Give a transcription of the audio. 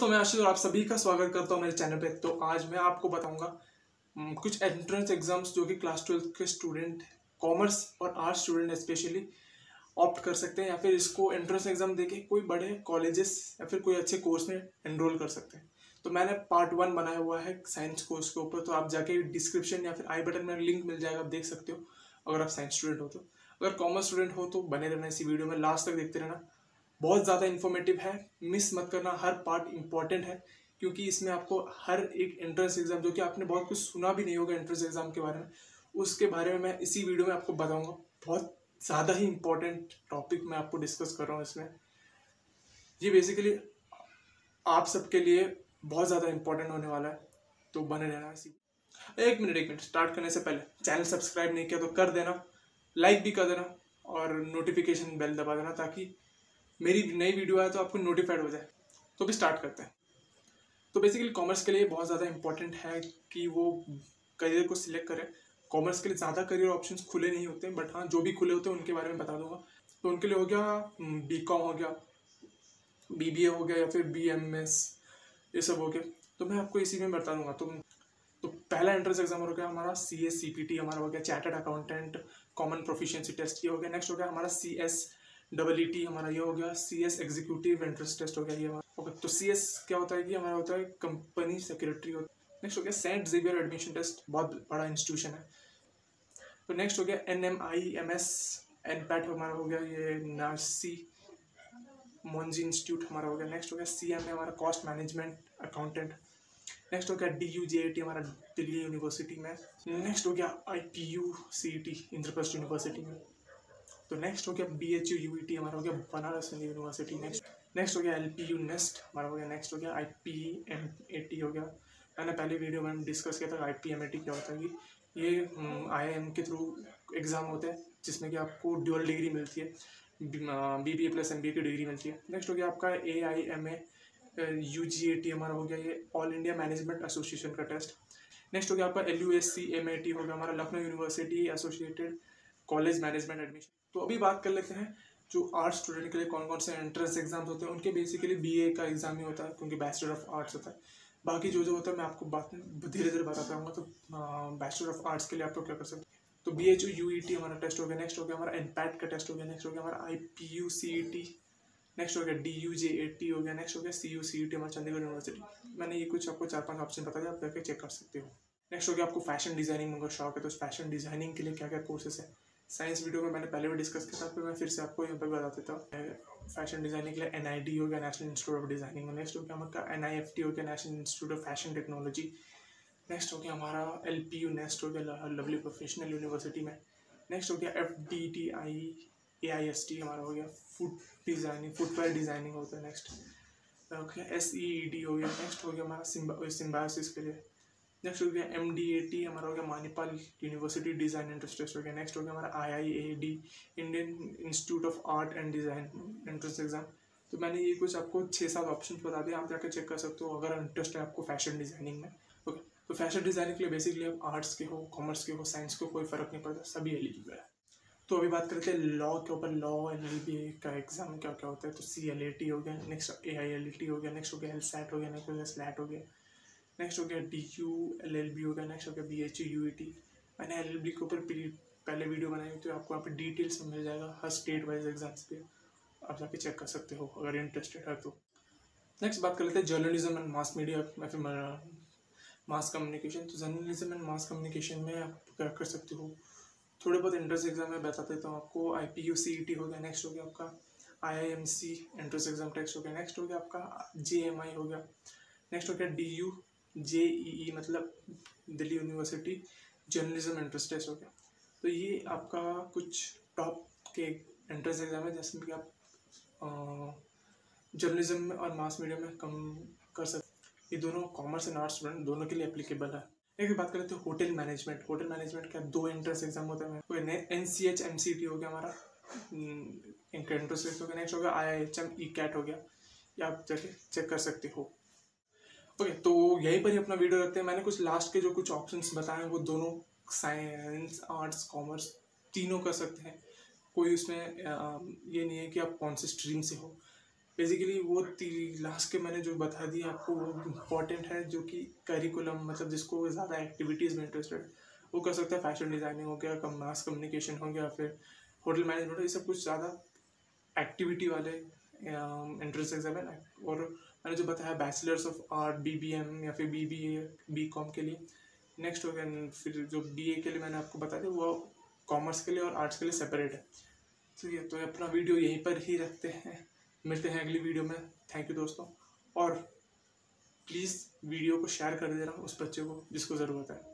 दोस्तों, मैं आशीष और आप सभी का स्वागत करता हूं मेरे चैनल पे। तो आज मैं आपको बताऊंगा कुछ एंट्रेंस एग्जाम्स जो कि क्लास 12 के स्टूडेंट, कॉमर्स और आर्ट्स स्टूडेंट स्पेशली ऑप्ट कर सकते हैं, या फिर इसको एंट्रेंस एग्जाम देके कोई बड़े कॉलेजेस या फिर कोई अच्छे कोर्स में एनरोल कर सकते हैं। तो मैंने पार्ट 1 बनाया हुआ है साइंस कोर्स के ऊपर, तो आप जाके डिस्क्रिप्शन या फिर आई बटन में लिंक मिल जाएगा, आप देख सकते हो अगर आप साइंस स्टूडेंट हो तो। अगर कॉमर्स स्टूडेंट हो तो बने रहना इसी वीडियो में, लास्ट तक देखते रहना। बहुत ज़्यादा इन्फॉर्मेटिव है, मिस मत करना, हर पार्ट इंपॉर्टेंट है, क्योंकि इसमें आपको हर एक एंट्रेंस एग्जाम जो कि आपने बहुत कुछ सुना भी नहीं होगा एंट्रेंस एग्जाम के बारे में, उसके बारे में मैं इसी वीडियो में आपको बताऊंगा। बहुत ज़्यादा ही इंपॉर्टेंट टॉपिक मैं आपको डिस्कस कर रहा हूँ इसमें। ये बेसिकली आप सबके लिए बहुत ज़्यादा इंपॉर्टेंट होने वाला है, तो बने रहना इसी। एक मिनट, स्टार्ट करने से पहले चैनल सब्सक्राइब नहीं किया तो कर देना, लाइक भी कर देना और नोटिफिकेशन बेल दबा देना, ताकि मेरी नई वीडियो आए तो आपको नोटिफाइड हो जाए। तो भी स्टार्ट करते हैं। तो बेसिकली कॉमर्स के लिए बहुत ज़्यादा इंपॉर्टेंट है कि वो करियर को सिलेक्ट करें। कॉमर्स के लिए ज़्यादा करियर ऑप्शंस खुले नहीं होते, बट हाँ जो भी खुले होते हैं उनके बारे में बता दूंगा। तो उनके लिए हो गया बीकॉम हो गया, बीबीए हो गया, या फिर बीएमएस, ये सब हो गया। तो मैं आपको इसी में बता दूंगा। तो पहला एंट्रेंस एग्जाम हो गया हमारा CS CPT, हमारा हो गया chartered accountant common proficiency test, ये हो गया। नेक्स्ट हो गया हमारा CSEET, हमारा ये हो गया CS एग्जीक्यूटिव एंट्रेंस टेस्ट हो गया ये हमारा। ओके, तो CS क्या होता है कि हमारा होता है कंपनी सेक्रेटरी होता है। नेक्स्ट हो गया सेंट जेवियर एडमिशन टेस्ट, बहुत बड़ा इंस्टीट्यूशन है। तो नेक्स्ट हो गया NMIMS NPAT, हमारा हो गया ये नार्सी मोंजी इंस्टीट्यूट हमारा हो गया। नेक्स्ट हो गया CMA, हमारा कॉस्ट मैनेजमेंट अकाउंटेंट। नेक्स्ट हो गया DUJAT, हमारा दिल्ली यूनिवर्सिटी में। नेक्स्ट हो गया IPUCET, इंद्रप्रस्थ यूनिवर्सिटी में। तो नेक्स्ट हो गया BHUUET, हमारा हो गया बनारस हिंदू यूनिवर्सिटी। नेक्स्ट हो गया LPU नेस्ट, हमारा हो गया। नेक्स्ट हो गया IPMAT हो गया। मैंने पहले वीडियो में डिस्कस किया था IPMAT क्या होता है। कि ये IIM के थ्रू एग्ज़ाम होते हैं, जिसमें कि आपको ड्यूअल डिग्री मिलती है, BBA प्लस MBA की डिग्री मिलती है। नेक्स्ट हो गया आपका AIMA UGAT, हमारा हो गया ये ऑल इंडिया मैनेजमेंट एसोसिएशन का टेस्ट। नेक्स्ट हो गया आपका LUSCMAT हो गया, हमारा Lucknow university associated college management admission. तो अभी बात कर लेते हैं जो आर्ट्स स्टूडेंट के लिए कौन कौन से एंट्रेंस एग्जाम्स होते हैं। उनके बेसिकली BA का एग्जाम ही होता है, क्योंकि बैचलर ऑफ आर्ट्स होता है। बाकी जो होता है मैं आपको बात धीरे धीरे बताता रहूँगा। तो बैचलर ऑफ आर्ट्स के लिए आप लोग क्या कर सकते हैं, तो BHUUET हमारा टेस्ट हो गया। नेक्स्ट हो गया हमारा NPAT का टेस्ट हो गया। नेक्स्ट हो गया हमारा IPUCET। नेक्स्ट हो गया DUJAT हो गया। नेक्स्ट हो गया CUCET, हमारा चंडीगढ़ यूनिवर्सिटी। मैंने ये कुछ आपको 4-5 ऑप्शन बता दिया, आप जाके चेक कर सकते हो। नेक्स्ट हो गया आपको फैशन डिजाइनिंग का शौक है, तो फैशन डिजाइनिंग के लिए क्या क्या कोर्सेस है, साइंस वीडियो में मैंने पहले भी डिस्कस किया था, फिर मैं फिर से आपको यहाँ पर बता देता हूँ। फैशन डिजाइनिंग के लिए NID हो गया, national institute of designing. Next हो गया हमारा NIFT हो गया, national institute of fashion technology. Next हो गया हमारा LPU नेस्ट हो गया, लवली प्रोफेशनल यूनिवर्सिटी में। नेक्स्ट हो गया FDTI AIST, हमारा हो गया फूड डिज़ाइनिंग, फुटवेयर डिज़ाइनिंग होता है। नेक्स्ट हो गया SEED हो गया। नेक्स्ट हो गया हमारा सिम्बायोसिस के लिए। नेक्स्ट हो गया MDAT, हमारा हो गया Manipal university design entrance test हो गया। नेक्स्ट हो गया हमारा IIAD Indian institute of art and design entrance exam. तो मैंने ये कुछ आपको 6-7 ऑप्शन बता दिए, आप जाकर चेक कर सकते हो अगर इंटरेस्ट है आपको फैशन डिज़ाइनिंग में। ओके, तो फैशन डिज़ाइनिंग के लिए बेसिकली आप आर्ट्स के हो, कॉमर्स के हो, साइंस के हो, कोई फ़र्क नहीं पड़ता, सभी एलिजिबल है। तो अभी बात करते हैं लॉ के ऊपर। लॉ LLB का एग्जाम क्या क्या होता है, तो CLAT हो गया। नेक्स्ट AILT हो गया। नेक्स्ट हो गया LSAT हो गया। नेक्स्ट हो गया SLAT हो गया। नेक्स्ट हो गया DULLB हो गया। नेक्स्ट हो गया BHUUET। मैंने LLB के ऊपर पहले वीडियो बनाई हुई, तो आपको यहाँ पे डिटेल्स में मिल जाएगा हर स्टेट वाइज एग्जाम्स पे, आप जाके चेक कर सकते हो अगर इंटरेस्टेड है तो। नेक्स्ट बात कर लेते हैं जर्नलिज्म एंड मास मीडिया या फिर मास कम्युनिकेशन। तो जर्नलिज्म एंड मास कम्युनिकेशन में आप क्या कर सकते हो, थोड़े बहुत एंट्रेंस एग्जाम में बता देता हूँ आपको। IPUCET हो गया। नेक्स्ट हो गया आपका IIMC एंट्रेंस एग्जाम टेस्ट हो गया। नेक्स्ट हो गया आपका JMI हो गया। नेक्स्ट हो गया DUJEE, मतलब Delhi university journalism entrance test हो गया। तो ये आपका कुछ टॉप के एंट्रेंस एग्जाम है, जिसमें कि आप जर्नलिज्म में और मास मीडिया में कम कर सकते। ये दोनों कॉमर्स एंड आर्ट्स स्टूडेंट दोनों के लिए एप्लीकेबल है। एक बात करते हैं होटल मैनेजमेंट। होटल मैनेजमेंट का 2 एंट्रेंस एग्जाम होता है। NCH-MCT हो गया हमारा एंट्रेंस टेस्ट हो गया। नेक्स्ट हो गया IIHM ECAT हो गया, ये आप जाके चेक कर सकते हो। ओके, तो यहीं पर ही अपना वीडियो रखते हैं। मैंने कुछ लास्ट के जो कुछ ऑप्शंस बताए हैं वो दोनों साइंस, आर्ट्स, कॉमर्स तीनों कर सकते हैं। कोई उसमें ये नहीं है कि आप कौन से स्ट्रीम से हो। बेसिकली वो लास्ट के मैंने जो बता दिया आपको वो इम्पॉर्टेंट है, जो कि करिकुलम मतलब जिसको ज़्यादा एक्टिविटीज़ में इंटरेस्टेड वो कर सकता है। फैशन डिज़ाइनिंग हो गया, मास कम्युनिकेशन हो गया, फिर होटल मैनेजमेंट, ये सब कुछ ज़्यादा एक्टिविटी वाले एंट्रेंस एग्जाम है। और मैंने जो बताया बैचलर्स ऑफ आर्ट, BBM या फिर BBA, BCom के लिए नेक्स्ट हो गया। फिर जो BA के लिए मैंने आपको बता दिया वो कॉमर्स के लिए और आर्ट्स के लिए सेपरेट है। तो ये अपना वीडियो यहीं पर ही रखते हैं, मिलते हैं अगली वीडियो में। थैंक यू दोस्तों, और प्लीज़ वीडियो को शेयर कर देना उस बच्चे को जिसको ज़रूरत है।